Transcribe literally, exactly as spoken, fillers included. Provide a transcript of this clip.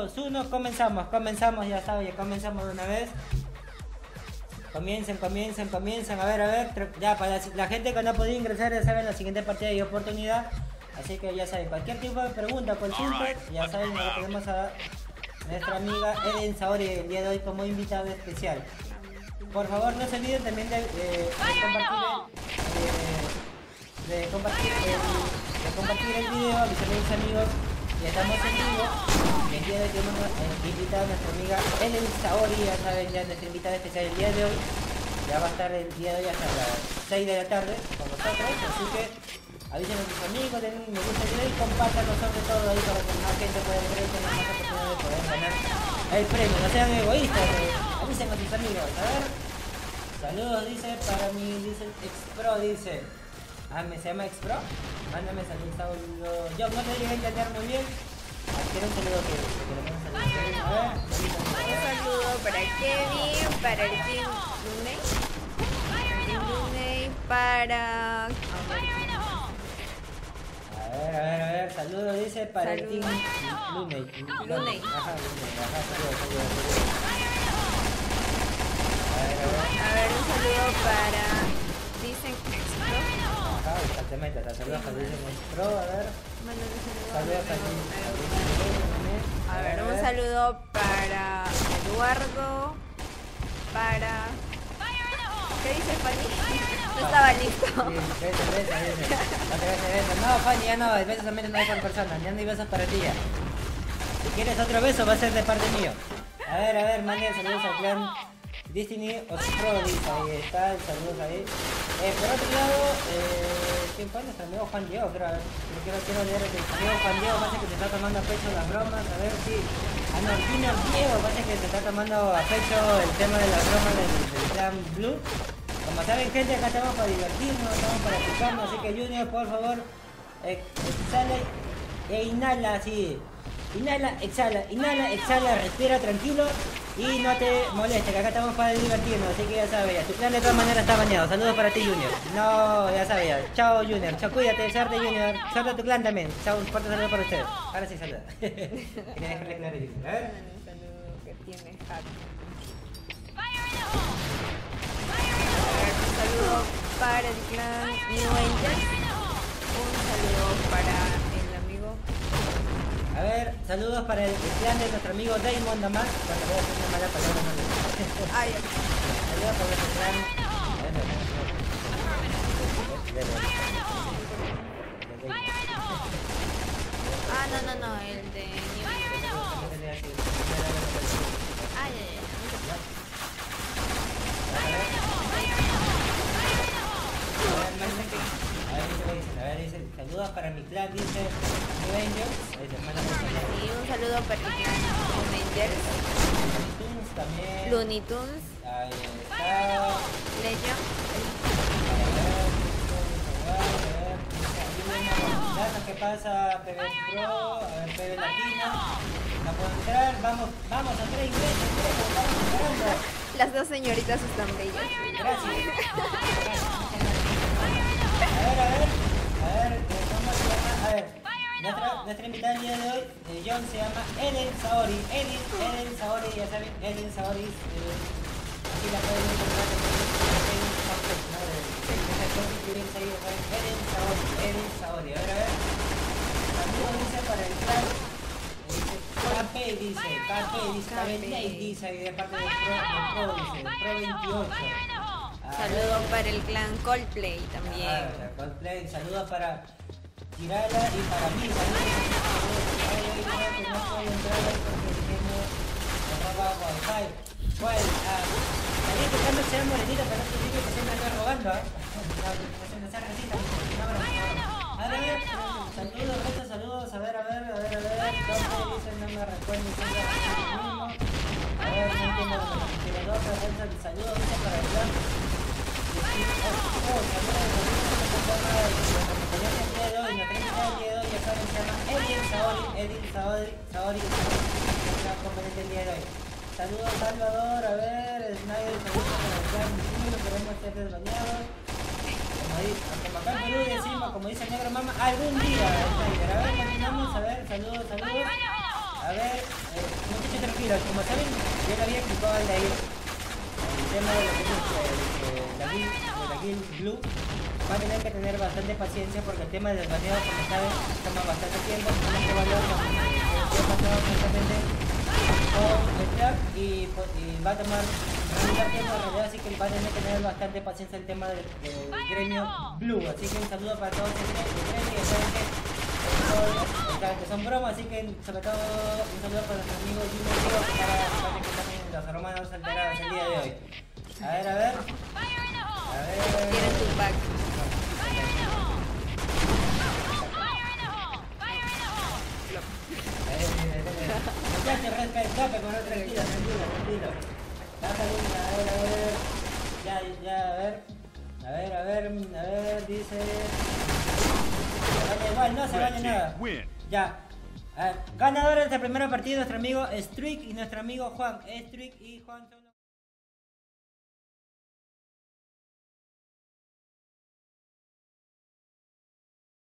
dos, uno, comenzamos, comenzamos, ya saben, ya comenzamos de una vez. Comiencen, comiencen, comiencen, a ver, a ver, ya para la, la gente que no ha podido ingresar, ya saben, la siguiente partida y oportunidad. Así que ya saben, cualquier tipo de pregunta, consulta, ya saben que tenemos a nuestra amiga Eden Saori el día de hoy como invitada especial. Por favor, no se olviden también de, de, de compartir el, de, de compartir el, de compartir el video, avisarle a sus amigos. Ya estamos en vivo. Y el día de hoy tenemos eh, invitada a nuestra amiga Eden Saori, ya saben, ya nuestra invitada especial el día de hoy. Ya va a estar el día de hoy hasta las seis de la tarde con nosotros, así que avisen a sus amigos, denle un me gusta al video y compártanlo sobre todo ahí para que más gente pueda ver y tenga más oportunidad de poder ganar el premio. No sean egoístas, eh. Avisen a sus amigos. A ver. Saludos, dice, para mí, dice Expro, dice. Ah, ¿me se llama Expro? Mándame saludos, saludo. Yo no te llegué a entender muy bien. Ah, quiero un saludo que, que le mando un saludo a Kevin. A ver. Un saludo para Kevin, para el Team Luney. Team Luney, para... A ver, a ver, a ver, saludos, dice, para Saludos. el Team Luney. Luney. Ajá, Luney, ajá, saludos, saludos, saludos. A ver, a ver. A ver, un saludo para... Dicen Expro. Ajá, exactamente, saludos para Dicen Expro, a ver. Mándale saludos. Saludos para Dicen. A ver, un saludo para Eduardo, para... ¿Qué dice Fanny? No estaba listo. Sí, besos, besos, besos. Otra vez besos. No, Fanny, ya no, besos solamente no hay por persona, ya no hay besos para ti ya. Si quieres otro beso va a ser de parte mío. A ver, a ver, manden saludos al clan Destiny Ostro, dice, ahí está, saludos ahí. Eh, por otro lado, eh, ¿quién fue? Nuestro amigo Juan Diego, creo, creo quiero, quiero leer el amigo Juan Diego, parece que se está tomando a pecho las bromas, a ver si... Ah, no, Junior Diego, parece que se está tomando a pecho el tema de las bromas del, del clan Blue. Como saben, gente, acá estamos para divertirnos, estamos para escucharnos, así que Junior, por favor, eh, exhala e inhala así. Inhala, exhala, inhala, exhala, respira tranquilo y no te molestes, que acá estamos para divertirnos, así que ya sabes, ya, tu plan de todas maneras está baneado. Saludos para ti, Junior. No, ya sabes, ya. Chao, Junior. Chao, cuídate, suerte, Junior. Suerte a tu clan también. Chao, un fuerte saludo para ustedes. Ahora sí, saluda. Quería dejarle claro, Junior. A ver. Un saludo que tiene Happy. Un saludo para el clan New Angels. Un saludo para el amigo. A ver, saludos para el clan de nuestro amigo Damon Damas. Cuando voy a hacer una mala palabra, no le Ay, saludos para nuestro clan. ah, no, no, no, el de New Angels. Ay, ay, ay. A ver, dice, saludos para mi clan, dice New Angels. Y un saludo para el clan New Angels. Tunes también. Looney Tunes. Ahí está. Legion. ¿Qué pasa? P B Pro, a ver, P B Latino. No puedo entrar, vamos, vamos, André, ingresa, ingresa, estamos esperando. Las dos señoritas están bellas. Gracias. A ver, a ver, a ver, eh, ¿cómo se llama? A ver, nuestra, nuestra invitada el día de hoy, eh, John, se llama Eden Saori. Eden, Eden Saori, ya saben, Eden Saori, eh, aquí la pueden encontrar en Facebook, ¿no? Eden Saori, Eden Saori, a ver, a ver. También dice para el clan, dice K P, dice, K P, dice, K P, dice, ahí de parte del Pro, del Pro, dice, del Pro veintiocho. Saludos para el clan Coldplay también. Ah, Coldplay, saludos para Tirala y para mí. Saludos. Ay, ay, creo que no puedo entrar ahí porque tengo me roba wifi. Bueno, ah, también que tanto sea morenita, pero no significa que se me anda robando, ¿eh? No, no sea racista. No, no, no. A ver, saludos, muchos saludos. A ver, a ver, a ver, a ver. ¿Dónde dicen? No me recuerdo si es lo mismo. A ver, no entiendo. Pero dos revueltas, saludos, dice para el clan. Edil Saori, Saori, componente el día de hoy. Saludos Salvador, a ver, Snyder, saludos para el clan Chino, queremos ser desbañados. Como dice, aunque acá en Perú decimos, como dice el negro mama, algún día, Snyder. A ver, continuamos, a ver, saludos, saludos. A ver, eh, tranquilo. Como saben, yo le había explicado al de ahí el tema de lo que es eh, la guild, de la guild Blue. Va a tener que tener bastante paciencia porque el tema del baneo, como saben, toma bastante tiempo. Tenemos que evaluar lo que he pasado justamente con el trap y, y va a tomar mucho tiempo en realidad, así que va a tener que tener bastante paciencia el tema del, del gremio Blue. Así que un saludo para todos el, el gremio, ya saben que, que, que son bromas, así que sobre todo un saludo para nuestros amigos Junior Río, para, para que también los hermanos alterados el día de hoy. A ver, a ver. A ver. Tienen tu pack. Muchachos, resca escape con otro, tranquilo, tranquilo, tranquilo. Bájale una, a ver, a ver. Ya, ya, a ver. A ver, a ver, a ver, dice. Se vale igual, no se vale nada. Ya. A ver, ganadores de este primer partido, nuestro amigo Streak y nuestro amigo Juan. Streak y Juan son